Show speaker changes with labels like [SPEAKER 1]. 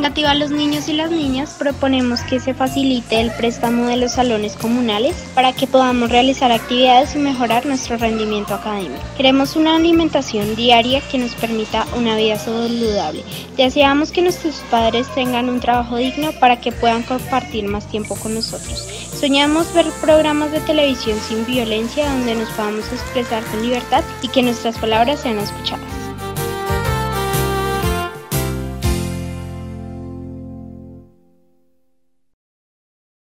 [SPEAKER 1] iniciativa a los niños y las niñas proponemos que se facilite el préstamo de los salones comunales para que podamos realizar actividades y mejorar nuestro rendimiento académico. Queremos una alimentación diaria que nos permita una vida saludable. Deseamos que nuestros padres tengan un trabajo digno para que puedan compartir más tiempo con nosotros. Soñamos ver programas de televisión sin violencia donde nos podamos expresar con libertad y que nuestras palabras sean escuchadas.